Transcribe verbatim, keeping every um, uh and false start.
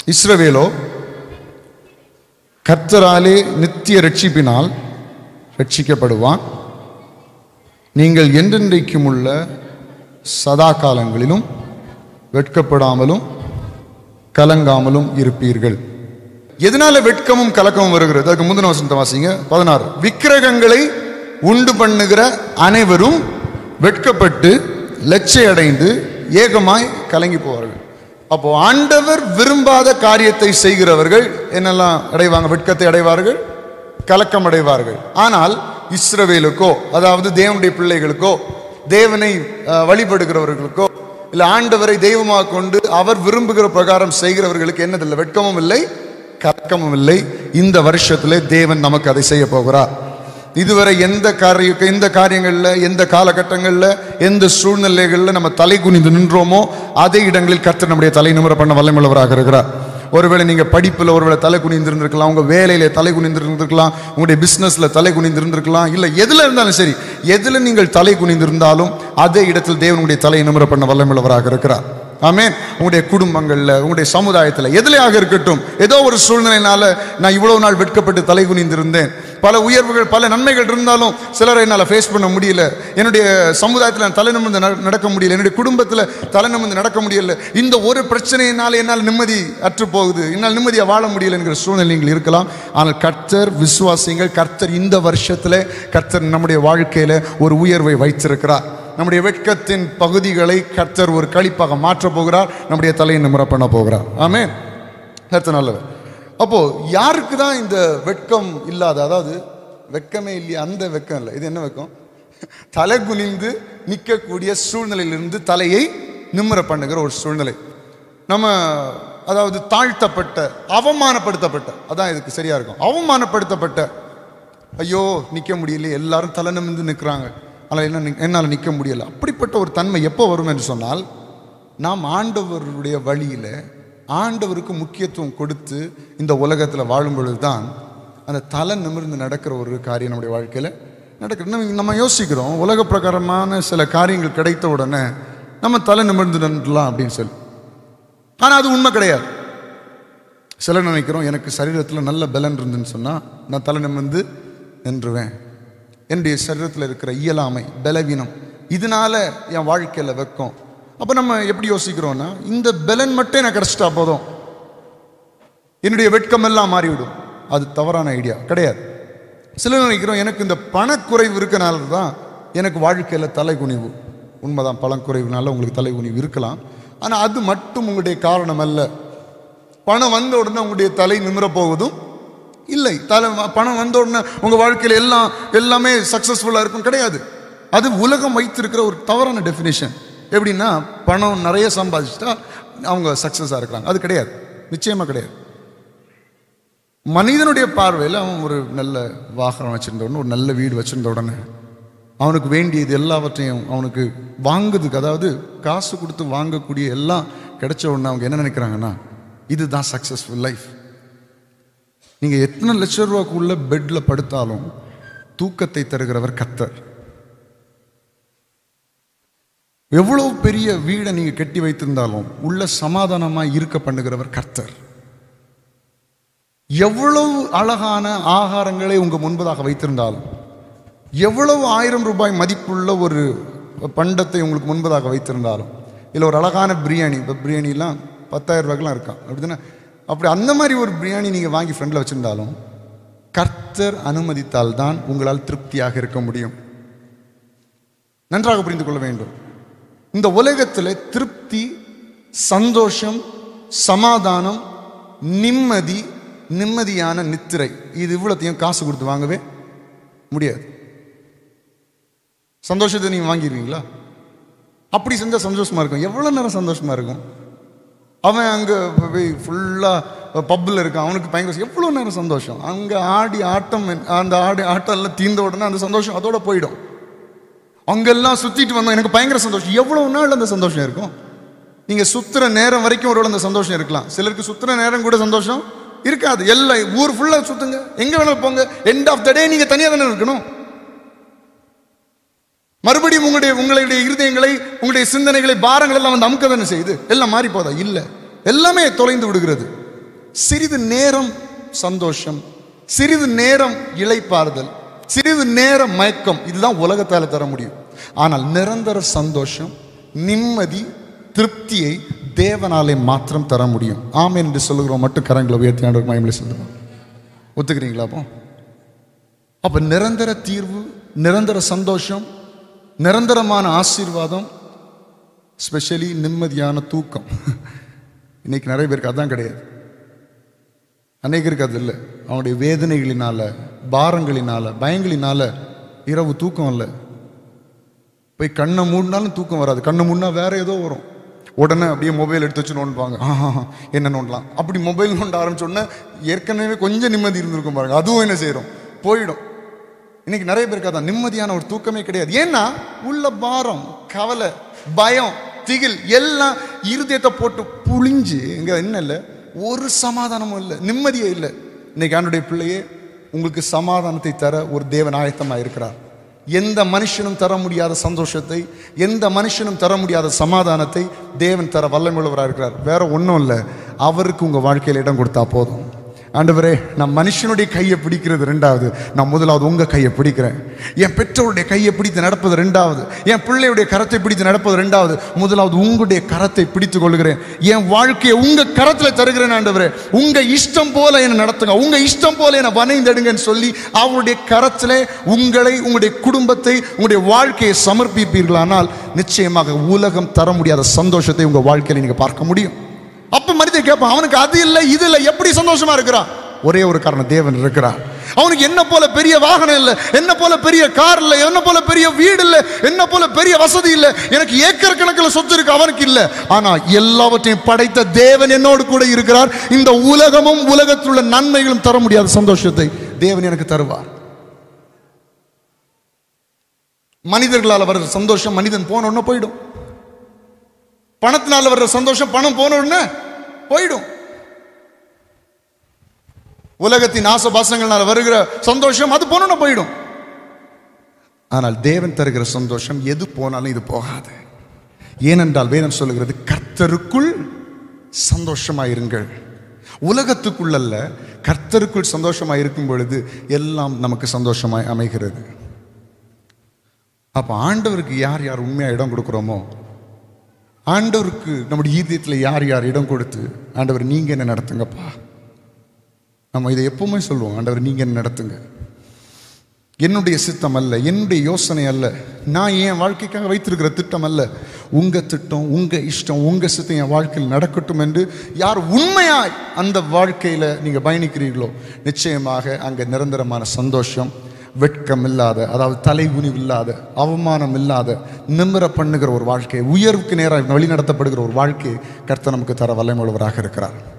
இஸ்ரவேலோ கர்த்தராலே நித்திய ரட்சிப்பினால் ரட்சிக்கப்படுவான். நீங்கள் என்றென்றைக்கும் உள்ள சதா காலங்களிலும் வெட்கப்படாமலும் கலங்காமலும் இருப்பீர்கள். எதனால வெட்கமும் கலக்கமும் வருகிறது? அதுக்கு முந்தின வசனத்தை வாசிங்க. பதினாறு. விக்கிரகங்களை உண்டு பண்ணுகிற அனைவரும் வெட்கப்பட்டு லட்சை அடைந்து ஏகமாய் கலங்கி போவார்கள். அப்போ ஆண்டவர் விரும்பாத காரியத்தை செய்கிறவர்கள் என்னெல்லாம் அடைவாங்க? வெட்கத்தை அடைவார்கள், கலக்கம் அடைவார்கள். ஆனால் இஸ்ரவேலுக்கோ, அதாவது தேவனுடைய பிள்ளைகளுக்கோ, தேவனை வழிபடுகிறவர்களுக்கோ, இல்ல ஆண்டவரை தெய்வமாக கொண்டு அவர் விரும்புகிற பிரகாரம் செய்கிறவர்களுக்கு என்னதில்லை? வெட்கமும் இல்லை, கலக்கமும் இல்லை. இந்த வருஷத்திலே தேவன் நமக்கு அதை செய்ய போகிறார். இதுவரை எந்த காரிய எந்த காரியங்கள்ல, எந்த காலகட்டங்கள்ல, எந்த சூழ்நிலைகள்ல நம்ம தலை குனிந்து நின்றோமோ அதே இடங்களில் கர்த்தர் நம்முடைய தலை நிமிர பண்ண வல்லமையுள்ளவராக இருக்கிறார். ஒருவேளை நீங்க படிப்புல ஒருவேளை தலை குனிந்து இருந்திருக்கலாம், உங்க வேலையில தலை குனிந்து இருந்திருக்கலாம், உங்களுடைய பிசினஸ்ல தலை குனிந்து இருந்திருக்கலாம், இல்ல எதுல இருந்தாலும் சரி, எதுல நீங்கள் தலை குனிந்து இருந்தாலும் அதே இடத்தில் தேவனுடைய தலை நிமிர பண்ண வல்லமையுள்ளவராக இருக்கிறார். ஆமென். உங்களுடைய குடும்பங்கள்ல, உங்களுடைய சமுதாயத்தில் எதிலையாக இருக்கட்டும், ஏதோ ஒரு சூழ்நிலையினால நான் இவ்வளவு நாள் வெட்கப்பட்டு தலை குனிந்திருந்தேன், பல உயர்வுகள் பல நன்மைகள் இருந்தாலும் சிலரை என்னால் ஃபேஸ் பண்ண முடியல, என்னுடைய சமுதாயத்தில் நான் தலை நிமிர்ந்து நடக்க முடியல, என்னுடைய குடும்பத்தில் தலை நிமிர்ந்து நடக்க முடியல, இந்த ஒரு பிரச்சனையினால் என்னால் நிம்மதி அற்று போகுது, என்னால் நிம்மதியாக வாழ முடியல என்கிற சூழ்நிலை நீங்கள் இருக்கலாம். ஆனால் கர்த்தர் விசுவாசிங்கள், கர்த்தர் இந்த வருஷத்தில் கர்த்தர் நம்முடைய வாழ்க்கையில ஒரு உயர்வை வைத்திருக்கிறார். நம்முடைய வெட்கத்தின் பகுதிகளை கர்த்தர் ஒரு களிப்பாக மாற்ற போகிறார், நம்முடைய தலையை நிமிர பண்ண போகிறார். ஆமென். கர்த்தர் நல்லவர். அப்போ யாருக்கு தான் இந்த வெட்கம் இல்லாத, அதாவது வெட்கமே இல்லையா, அந்த வெட்கம் இல்லை, இது என்ன வெட்கம்? தலை குனிந்து நிற்கக்கூடிய சூழ்நிலையிலிருந்து தலையை நிமிர பண்ணுகிற ஒரு சூழ்நிலை. நம்ம அதாவது தாழ்த்தப்பட்ட, அவமானப்படுத்தப்பட்ட, அதான் இதுக்கு சரியா இருக்கும், அவமானப்படுத்தப்பட்ட, ஐயோ நிற்க முடியல, எல்லாரும் தலை நிமிர்ந்து நிற்கிறாங்க, ஆனால் என்ன என்னால் நிற்க முடியல, அப்படிப்பட்ட ஒரு தன்மை எப்போ வரும் என்று சொன்னால், நாம் ஆண்டவருடைய வழியில் ஆண்டவருக்கு முக்கியத்துவம் கொடுத்து இந்த உலகத்தில் வாழும் பொழுது தான் அந்த தலை நிமிர்ந்து நடக்கிற ஒரு காரியம் நம்முடைய வாழ்க்கையில் நடக்கிற. நம்ம நம்ம யோசிக்கிறோம், உலக பிரகாரமான சில காரியங்கள் கிடைத்த உடனே நம்ம தலை நிமிர்ந்து நின்றலாம் அப்படின்னு சொல்லி. ஆனால் அது உண்மை கிடையாது. சிலர் நினைக்கிறோம், எனக்கு சரீரத்தில் நல்ல பலன் இருந்துன்னு சொன்னால் நான் தலை நிமிர்ந்து நின்றுவேன், என்னுடைய சரீரத்தில் இருக்கிற இயலாமை, பலவீனம், இதனால என் வாழ்க்கையில் வெட்கம். அப்போ நம்ம எப்படி யோசிக்கிறோம்னா, இந்த பலன் மட்டும் எனக்கு கிடைச்சிட்டா போதும், என்னுடைய வெட்கம் எல்லாம் மாறிவிடும். அது தவறான ஐடியா கிடையாது. சிலர் நினைக்கிறோம், எனக்கு இந்த பணக்குறைவு இருக்கனால தான் எனக்கு வாழ்க்கையில் தலை குனிவு. உண்மைதான், பணக்குறைவுனால உங்களுக்கு தலை குனிவு இருக்கலாம். ஆனால் அது மட்டும் உங்களுடைய காரணம் அல்ல. பணம் வந்த உடனே உங்களுடைய தலை நிமிர போவதும் இல்லை. தலை பணம் வந்த உடனே உங்கள் வாழ்க்கையில் எல்லாம் எல்லாமே சக்ஸஸ்ஃபுல்லாக இருக்கும் கிடையாது. அது உலகம் வைத்திருக்கிற ஒரு தவறான டெஃபினேஷன். எப்படின்னா, பணம் நிறைய சம்பாதிச்சுட்டா அவங்க சக்ஸஸாக இருக்கிறாங்க, அது கிடையாது, நிச்சயமாக கிடையாது. மனிதனுடைய பார்வையில் அவன் ஒரு நல்ல வாகனம் வச்சுருந்த உடனே, ஒரு நல்ல வீடு வச்சுருந்த உடனே, அவனுக்கு வேண்டியது எல்லாவற்றையும் அவனுக்கு வாங்குறதுக்கு, அதாவது காசு கொடுத்து வாங்கக்கூடிய எல்லாம் கிடைச்ச உடனே அவங்க என்ன நினைக்கிறாங்கன்னா, இதுதான் சக்ஸஸ்ஃபுல் லைஃப். நீங்கள் எத்தனை லட்சம் ரூபாய்க்குள்ள பெட்டில் படுத்தாலும் தூக்கத்தை தருகிறவர் கர்த்தர். எவ்வளவு பெரிய வீடை நீங்க கட்டி வைத்திருந்தாலும் உள்ள சமாதானமாய் இருக்க பண்ணுகிறவர் கர்த்தர். எவ்வளவு அழகான ஆகாரங்களை உங்க முன்பதாக வைத்திருந்தாலும், எவ்வளவு ஆயிரம் ரூபாய் மதிப்புள்ள ஒரு பண்டத்தை உங்களுக்கு முன்பதாக வைத்திருந்தாலும், இல்லை ஒரு அழகான பிரியாணி, இப்போ பிரியாணிலாம் பத்தாயிரம் ரூபாய்க்குலாம் இருக்கான் அப்படின்னா, அப்படி அந்த மாதிரி ஒரு பிரியாணி நீங்கள் வாங்கி ஃப்ரெண்டில் வச்சுருந்தாலும் கர்த்தர் அனுமதித்தால் தான் உங்களால் திருப்தியாக இருக்க முடியும். நன்றாக புரிந்து கொள்ள வேண்டும். இந்த உலகத்தில் திருப்தி, சந்தோஷம், சமாதானம், நிம்மதி, நிம்மதியான நித்திரை, இது இவ்வளோத்தையும் காசு கொடுத்து வாங்கவே முடியாது. சந்தோஷத்தை நீங்கள் வாங்கிடுவீங்களா? அப்படி செஞ்சால் சந்தோஷமாக இருக்கும். எவ்வளோ நேரம் சந்தோஷமாக இருக்கும்? அவன் அங்கே போய் ஃபுல்லாக பப்பில் இருக்கான், அவனுக்கு பயங்கர எவ்வளோ நேரம் சந்தோஷம். அங்கே ஆடி ஆட்டம், அந்த ஆடி ஆட்டம் எல்லாம் தீர்ந்த உடனே அந்த சந்தோஷம் அதோட போயிடும். அங்கெல்லாம் சுற்றிட்டு வந்தோம், எனக்கு பயங்கர சந்தோஷம். எவ்வளோ நாள் அந்த சந்தோஷம் இருக்கும்? நீங்கள் சுற்றுற நேரம் வரைக்கும் ஒரு அந்த சந்தோஷம் இருக்கலாம். சிலருக்கு சுற்றுற நேரம் கூட சந்தோஷம் இருக்காது. எல்லாம் ஊர் ஃபுல்லாக சுற்றுங்க, எங்கே வேணாலும் போங்க, எண்ட் ஆஃப் த டே நீங்கள் தனியாக தானே இருக்கணும். மறுபடியும் உங்களுடைய உங்களுடைய இருதயங்களை, உங்களுடைய சிந்தனைகளை, பாரங்கள் எல்லாம் வந்து அமுக்க தானே செய்யுது. எல்லாம் மாறி போதா? இல்லை, எல்லாமே தொலைந்து விடுகிறது. சிறிது நேரம் சந்தோஷம், சிறிது நேரம் இளைப்பாறுதல், சிறிது நேரம் மயக்கம், இதுதான் உலகத்தால் தர முடியும். ஆனால் நிரந்தர சந்தோஷம், நிம்மதி, திருப்தியை தேவனாலே மாத்திரம் தர முடியும். ஆமென் என்று சொல்லுகிறோம். மட்டும் கரங்களை உயர்த்தி ஆண்டவருக்கு மகிமை செலுத்துவோம். ஒத்துக்கிறீங்களா? அப்போ அப்ப நிரந்தர தீர்வு, நிரந்தர சந்தோஷம், நிரந்தரமான ஆசீர்வாதம், ஸ்பெஷலி நிம்மதியான தூக்கம். இன்னைக்கு நிறைய பேருக்கு அதான் கிடையாது. அநேகருக்கு அது இல்லை. அவனுடைய வேதனைகளினால, பாரங்களினால, பயங்களினால இரவு தூக்கம் இல்லை. போய் கண்ணை மூடினாலும் தூக்கம் வராது. கண்ணை மூடினா வேற ஏதோ வரும். உடனே அப்படியே மொபைல் எடுத்து வச்சு நோண்டுவாங்க. ஆஹா, என்ன நோண்டலாம். அப்படி மொபைல் நோண்ட ஆரம்பிச்சோடனே ஏற்கனவே கொஞ்சம் நிம்மதி இருந்திருக்கும் பாருங்க, அதுவும் என்ன செய்யறோம், போயிடும். இன்னைக்கு நிறைய பேருக்கு அதான் நிம்மதியான ஒரு தூக்கமே கிடையாது. ஏன்னா உள்ள பாரம், கவலை, பயம், திகில் எல்லாம் இருதயத்தை போட்டு புளிஞ்சு இங்க என்ன இல்லை, ஒரு சமாதானமும் இல்லை, நிம்மதியே இல்லை. இன்னைக்கு ஆண்டுடைய பிள்ளையே, உங்களுக்கு சமாதானத்தை தர ஒரு தேவன் ஆயத்தமாக இருக்கிறார். எந்த மனுஷனும் தர முடியாத சந்தோஷத்தை, எந்த மனுஷனும் தர முடியாத சமாதானத்தை தேவன் தர வல்லமையுள்ளவராக இருக்கிறார். வேற ஒன்றும் இல்லை, அவருக்கு உங்கள் வாழ்க்கையில் இடம் கொடுத்தா போதும். ஆண்டவரே, நான் மனுஷனுடைய கையை பிடிக்கிறது ரெண்டாவது, நான் முதலாவது உங்க கையை பிடிக்கிறேன். என் பெற்றோருடைய கையை பிடித்து நடப்பது ரெண்டாவது, என் பிள்ளையுடைய கரத்தை பிடித்து நடப்பது ரெண்டாவது, முதலாவது உங்களுடைய கரத்தை பிடித்துக் கொள்கிறேன். என் வாழ்க்கையை உங்க கரத்துல தருகிறேன். ஆண்டவரே, உங்க இஷ்டம் போல என்ன நடத்துங்க, உங்க இஷ்டம் போல என்ன வணைந்தெடுங்கன்னு சொல்லி அவருடைய கரத்திலே உங்களை, உங்களுடைய குடும்பத்தை, உங்களுடைய வாழ்க்கையை சமர்ப்பிப்பீர்களானால் நிச்சயமாக உலகம் தர முடியாத சந்தோஷத்தை உங்க வாழ்க்கையில நீங்க பார்க்க முடியும். அப்ப மனிதன் கேட்பான், அவனுக்கு அது இல்லை இது இல்லை, எப்படி சந்தோஷமா இருக்கிறான்? ஒரே ஒரு காரணம், தேவன் இருக்கிறார். அவனுக்கு என்ன போல பெரிய வாகனம் இல்லை, என்ன போல பெரிய கார் இல்லை, என்ன போல பெரிய வீடு இல்லை, என்ன போல பெரிய வசதி இல்லை, எனக்கு ஏக்கர் கணக்கில் சொத்து இருக்கு, அவனுக்கு இல்லை. ஆனா எல்லாவற்றையும் படைத்த தேவன் என்னோடு கூட இருக்கிறார். இந்த உலகமும் உலகத்தில் உள்ள நன்மைகளும் தர முடியாத சந்தோஷத்தை தேவன் எனக்கு தருவார். மனிதர்களால் வர்ற சந்தோஷம் மனிதன் போன உடனே போயிடும். பணத்தினால வர்ற சந்தோஷம் பணம் போன உடனே போயிடும். உலகத்தின் ஆசபாசங்களால் வருகிற சந்தோஷம் அது போன போயிடும். ஆனால் தேவன் தருகிற சந்தோஷம் எது போனாலும் இது போகாது. ஏனென்றால் வேதம் சொல்லுகிறது, கர்த்தருக்குள் சந்தோஷமாயிருங்கள். உலகத்துக்குள் அல்ல, கர்த்தருக்குள் சந்தோஷமாய் இருக்கும் பொழுது எல்லாம் நமக்கு சந்தோஷமாய் அமைகிறது. அப்ப ஆண்டவருக்கு யார் யார் உண்மையா இடம் கொடுக்கிறோமோ, ஆண்டவருக்கு நம்முடைய ஈதியத்தில் யார் யார் இடம் கொடுத்து, ஆண்டவர் நீங்க என்ன நடத்துங்கப்பா, நம்ம இதை எப்பவுமே சொல்லுவோம், ஆண்டவர் நீங்க என்ன நடத்துங்க, என்னுடைய சித்தம் அல்ல, என்னுடைய யோசனை அல்ல, நான் என் வாழ்க்கைக்காக வைத்திருக்கிற திட்டம் அல்ல, உங்க திட்டம், உங்க இஷ்டம், உங்க சித்தம் என் வாழ்க்கையில் நடக்கட்டும் என்று யார் உண்மையாய் அந்த வாழ்க்கையில நீங்க பயணிக்கிறீர்களோ நிச்சயமாக அங்க நிரந்தரமான சந்தோஷம், வெட்கம் இல்லாத, அதாவது தலைகுனிவு இல்லாத, அவமானம் இல்லாத, நிமிர பண்ணுகிற ஒரு வாழ்க்கை, உயர்வுக்கு நேராக வழி நடத்தப்படுகிற ஒரு வாழ்க்கை கர்த்தர் நமக்கு தர வல்லமையுள்ளவராக இருக்கிறார்.